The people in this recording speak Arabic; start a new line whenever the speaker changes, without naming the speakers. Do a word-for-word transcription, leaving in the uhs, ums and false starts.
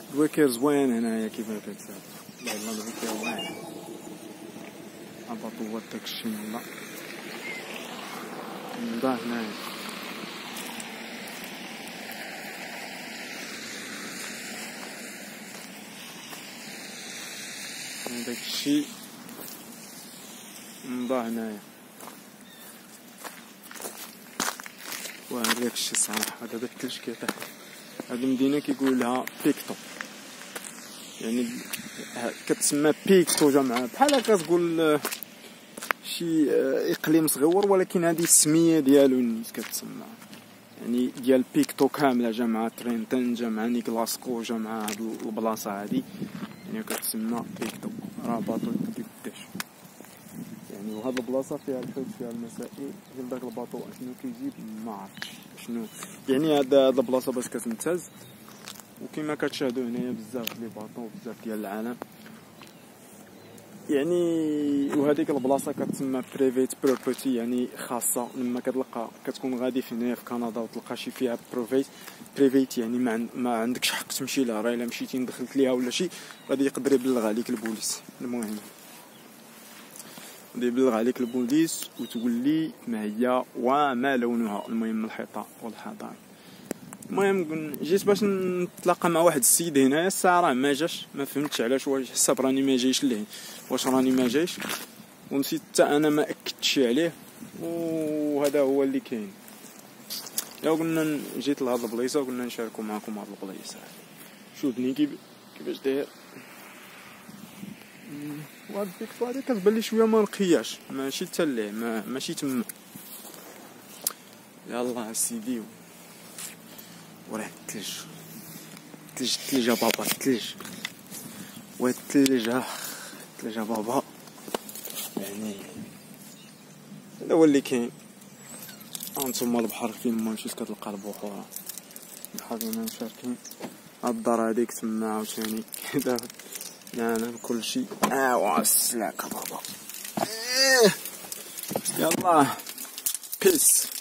الويكير زوين هنايا كيما كتشوف. يلا الويكير واعر هبطوا هو داكشي من نضا هنايا. داكشي نضا هنايا. واعر داكشي صراحة. دابا الثلج كيطيح. هاد المدينة كيقول لها بيكتو، يعني كتسمى بيكتو جمعها بحال هكا تقول شي اقليم صغيور، ولكن هذه السميه ديالو نيت كتسمى، يعني ديال بيكتو كامله جمعها ترينتن جمعها نيكلاسكو جمعها هاد البلاصه هادي، يعني كتسمى بيكتو رابطو قداش. يعني وهاد البلاصه فيها الحوت فيها المسائل ديال داك الباطو شنو كيجيب ما عرفتش شنو، يعني هاد هاد البلاصه باش كتمتاز. وكما كتشاهدوا هنايا بزاف لي باطو بزاف ديال العالم، يعني وهذيك البلاصه كتسمى بريفيت بروبرتي، يعني خاصه. لما كتلقى كتكون غادي في هنايا في كندا وتلقى شي فيها بريفيت بريفيت يعني ما, ما عندكش حق تمشي لها، راه الا مشيتي دخلت ليها ولا شي غادي يقدر يبلغ عليك البوليس. المهم غادي يبلغ عليك البوليس وتقول لي ما هي وما لونها. المهم الحيطه والحضاره. المهم جيت باش نتلاقى مع واحد السيد هنايا، الساعه راه ما جاش، ما فهمتش علاش، واش حسب راني ما جايش ليه، واش راني ما جايش، ونسيت حتى انا ما اكدتش عليه. وهذا هو اللي كاين. يا قلنا جيت لهاد البلايصه وقلنا نشاركوا معكم هاد البلايصه. شوفني كيف كيفاش داير. وهاد الفيكتو هادي كتبان لي شويه ما نقياش، ماشي حتى ليه ما ماشي تما. يلاه سيدي وراه الثلج الثلج الثلج بابا الثلج والثلج الثلج بابا، يعني هذا هو اللي كاين. هانتوما البحر فين ما مشيت كتلقى البحور، بحال ما مشاركين. هاد الدار هاديك تما عاوتاني كذا يعني كلشي. اه السلاكه بابا. يلاه بيس.